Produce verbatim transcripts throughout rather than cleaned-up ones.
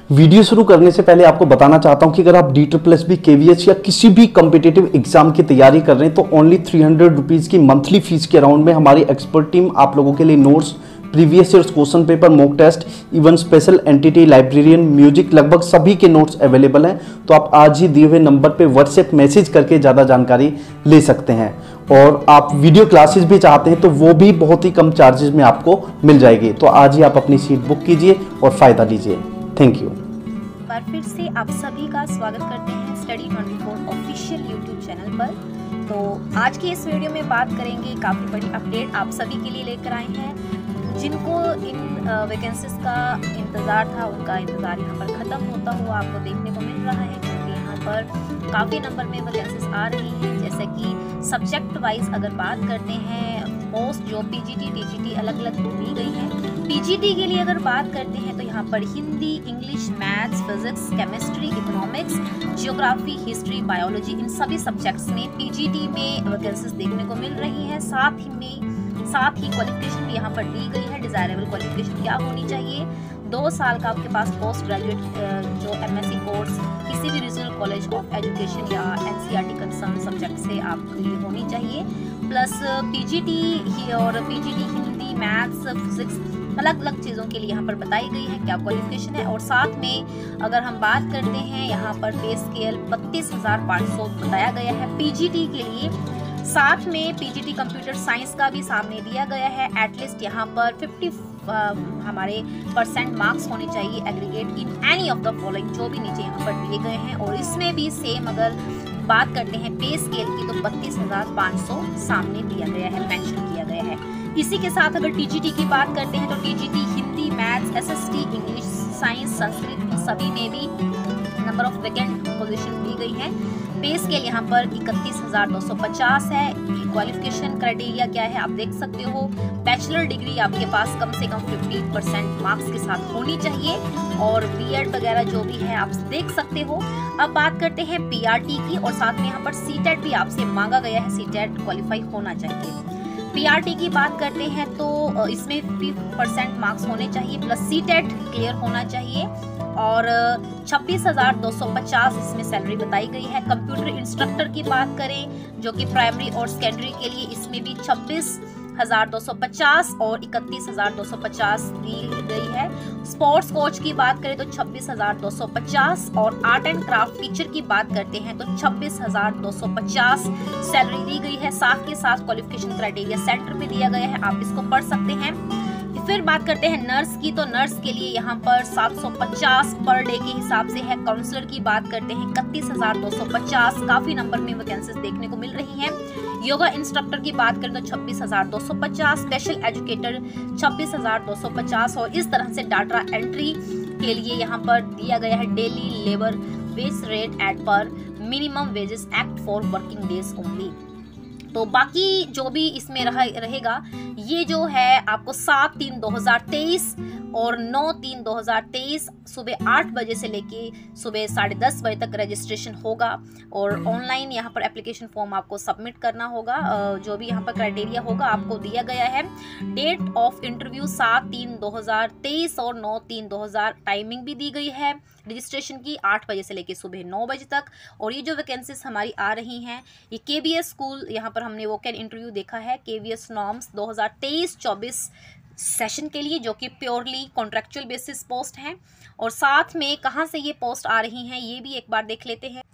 Video शुरू करने से पहले आपको बताना चाहता हूं कि अगर आप D triple S B K V S या किसी भी कॉम्पिटिटिव एग्जाम की तैयारी कर रहे हैं तो ओनली थ्री हंड्रेड रुपीज़ की मंथली फीस के अराउंड में हमारी एक्सपर्ट टीम आप लोगों के लिए notes, previous years question paper, mock test, even special entity, librarian, music, लगभग सभी के नोट्स अवेलेबल हैं। तो आप आज ही दिए हुए नंबर पे व्हाट्सएप मैसेज करके ज़्यादा जानकारी ले सकते हैं। और आप वीडियो क्लासेस भी चाहते हैं तो वो भी बहुत ही कम चार्जेस में आपको मिल जाएगी। तो आज ही आप अपनी सीट बुक कीजिए और फ़ायदा लीजिए। Thank you. बार फिर से आप सभी का स्वागत करते हैं study twenty four official YouTube channel पर। तो आज की इस वीडियो में बात करेंगे, काफ़ी बड़ी अपडेट आप सभी के लिए लेकर आए हैं। जिनको इन वैकेंसीज का इंतज़ार था उनका इंतज़ार यहाँ पर ख़त्म होता हुआ आपको देखने को मिल रहा है, क्योंकि यहाँ पर काफ़ी नंबर में वैकेंसीज आ रही हैं। जैसे कि सब्जेक्ट वाइज अगर बात करते हैं, पोस्ट जो पीजीटी, टीजीटी अलग अलग दी गई है। पीजीटी के लिए अगर बात करते हैं तो यहाँ पर Hindi, English, maths, physics, chemistry, economics, geography, history, biology, इन सभी सब्जेक्ट्स में पीजीटी में वैकेंसीज देखने को मिल रही है। साथ ही में साथ ही क्वालिफिकेशन भी यहाँ पर दी गई है। डिजायरेबल क्वालिफिकेशन क्या होनी चाहिए? दो साल का आपके पास पोस्ट ग्रेजुएट जो एमएससी कोर्स किसी भी रीजनल कॉलेज ऑफ एजुकेशन या एनसीईआरटी कंसर्न सब्जेक्ट से आपके लिए होनी चाहिए। प्लस पीजीटी और पीजीटी हिंदी, मैथ्स, फिजिक्स अलग अलग चीज़ों के लिए यहाँ पर बताई गई है क्या क्वालिफिकेशन है। और साथ में अगर हम बात करते हैं यहाँ पर पे स्केल बत्तीस हज़ार पाँच सौ बताया गया है पीजीटी के लिए। साथ में पीजीटी कंप्यूटर साइंस का भी सामने दिया गया है। एटलीस्ट यहाँ पर पचास हमारे परसेंट मार्क्स होने चाहिए aggregate in any of the following, जो भी नीचे यहाँ पर दिए गए हैं। और इसमें भी सेम अगर बात करते हैं पे स्केल की तो बत्तीस हज़ार पाँच सौ सामने दिया गया है, मेंशन किया गया है। इसी के साथ अगर टीजीटी की बात करते हैं तो TGT Hindi, maths, SST, English, science, Sanskrit सभी में भी नंबर ऑफ वैकेंट पोजीशन दी गई है। पे स्केल यहाँ पर इकतीस हज़ार दो सौ पचास है। क्वालिफिकेशन क्राइटेरिया क्या है आप देख सकते हो। बैचलर डिग्री आपके पास कम से कम पचास परसेंट मार्क्स के साथ होनी चाहिए और बीएड वगैरह जो भी है आप देख सकते हो। अब बात करते हैं पीआरटी की, और साथ में यहाँ पर सीटेट भी आपसे मांगा गया है, सीटेट क्वालिफाई होना चाहिए। पीआरटी की बात करते हैं तो इसमें पचास परसेंट मार्क्स होने चाहिए प्लस सीटेट क्लियर होना चाहिए। और छब्बीस हज़ार दो सौ पचास इसमें सैलरी बताई गई है। कंप्यूटर इंस्ट्रक्टर की बात करें जो कि प्राइमरी और सेकेंडरी के लिए, इसमें भी छब्बीस हज़ार दो सौ पचास और इकतीस हज़ार दो सौ पचास दी गई है। स्पोर्ट्स कोच की बात करें तो छब्बीस हज़ार दो सौ पचास और आर्ट एंड क्राफ्ट टीचर की बात करते हैं तो छब्बीस हज़ार दो सौ पचास सैलरी दी गई है। साथ के साथ क्वालिफिकेशन क्राइटेरिया सेंटर में दिया गया है, आप इसको पढ़ सकते हैं। फिर बात करते हैं नर्स की, तो नर्स के लिए यहाँ पर सात सौ पचास पर डे के हिसाब से है। काउंसलर की बात करते हैं इकतीस हज़ार दो सौ पचास, काफी नंबर में वैकेंसीज देखने को मिल रही हैं। योगा इंस्ट्रक्टर की बात करें तो छब्बीस हज़ार दो सौ पचास, स्पेशल एजुकेटर छब्बीस हज़ार दो सौ पचास। और इस तरह से डाटा एंट्री के लिए यहाँ पर दिया गया है daily labour wage rate at par minimum wages act for working days only. तो बाकी जो भी इसमें रह, रहेगा ये जो है आपको सात तीन दो हज़ार तेईस और नौ तीन दो हज़ार तेईस सुबह आठ बजे से लेके सुबह साढ़े दस बजे तक रजिस्ट्रेशन होगा। और ऑनलाइन यहाँ पर एप्लीकेशन फॉर्म आपको सबमिट करना होगा। जो भी यहाँ पर क्राइटेरिया होगा आपको दिया गया है। डेट ऑफ इंटरव्यू सात तीन दो हज़ार तेईस और नौ तीन दो हज़ार टाइमिंग भी दी गई है रजिस्ट्रेशन की, आठ बजे से लेके सुबह नौ बजे तक। और ये जो वैकेंसीज हमारी आ रही हैं ये केवीएस स्कूल, यहाँ पर हमने वो कैन इंटरव्यू देखा है केवीएस नॉर्म्स दो हज़ार तेईस चौबीस सेशन के लिए, जो कि प्योरली कॉन्ट्रेक्चुअल बेसिस पोस्ट हैं। और साथ में कहाँ से ये पोस्ट आ रही हैं ये भी एक बार देख लेते हैं।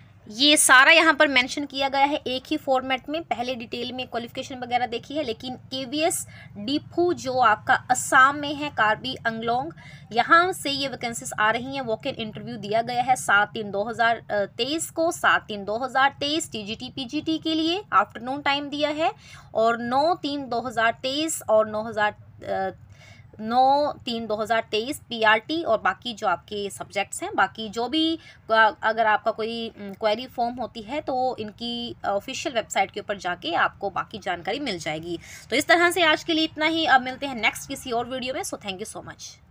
ये सारा यहाँ पर मेंशन किया गया है एक ही फॉर्मेट में। पहले डिटेल में क्वालिफिकेशन वगैरह देखी है, लेकिन केवीएस डिफू जो आपका असम में है, कार्बी अंगलोंग, यहाँ से ये वैकेंसीज आ रही हैं। वॉक इन इंटरव्यू दिया गया है सात तीन दो हज़ार तेईस को, सात तीन दो हज़ार तेईस टीजीटी पीजीटी के लिए आफ्टरनून टाइम दिया है। और नौ तीन दो हज़ार तेईस और नौ हज़ार नौ तीन दो हज़ार तेईस पीआरटी और बाकी जो आपके सब्जेक्ट्स हैं। बाकी जो भी अगर आपका कोई क्वेरी फॉर्म होती है तो इनकी ऑफिशियल वेबसाइट के ऊपर जाके आपको बाकी जानकारी मिल जाएगी। तो इस तरह से आज के लिए इतना ही। अब मिलते हैं नेक्स्ट किसी और वीडियो में। So thank you so much.